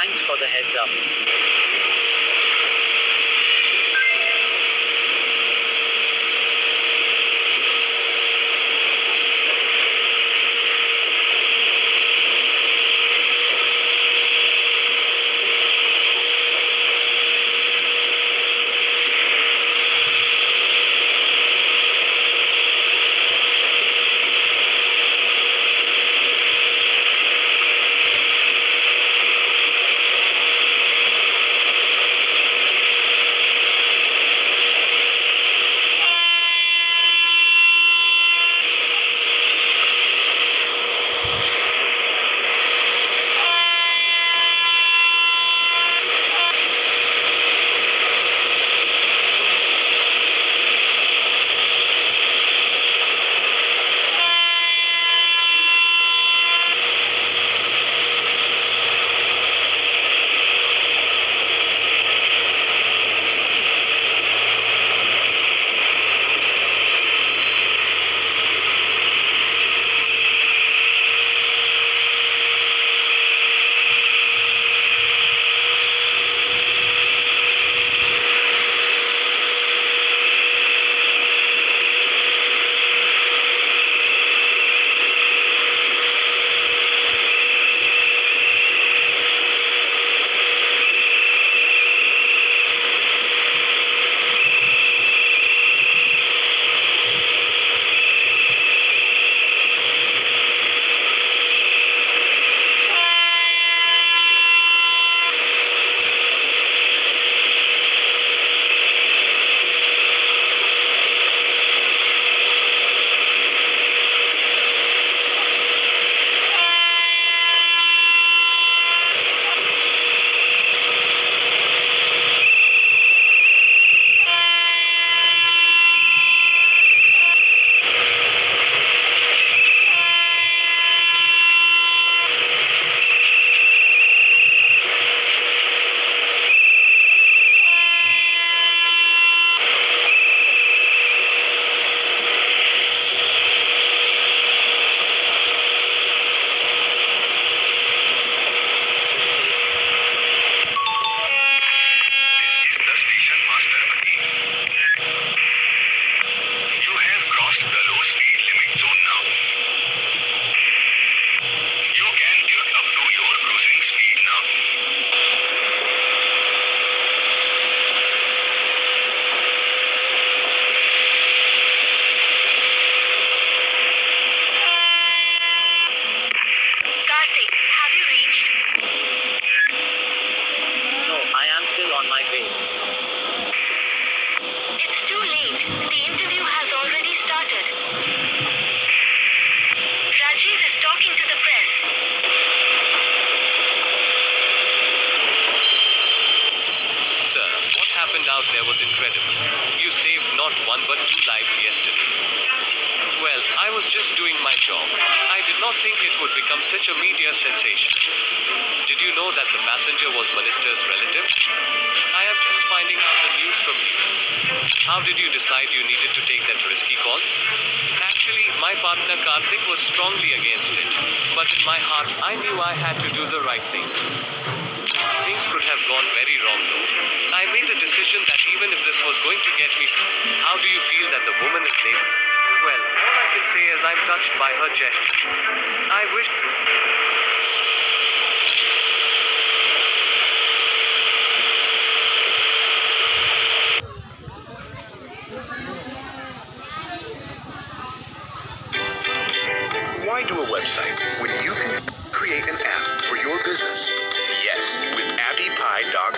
Thanks for the heads up. No, I am still on my way. It's too late. The interview has already started. Rajiv is talking to the press. Sir, what happened out there was incredible. You saved not one but two lives yesterday. Well, I was just doing my job. I did not think it would become such a media sensation. Did you know that the passenger was Minister's relative? I am just finding out the news from you. How did you decide you needed to take that risky call? Actually, my partner Karthik was strongly against it. But in my heart, I knew I had to do the right thing. Things could have gone very wrong though. I made a decision that even if this was going to get me, how do you feel that the woman is named? Well, all I can say is I'm touched by her gesture. I wish... Why do a website when you can create an app for your business? Yes, with AppyPie.com.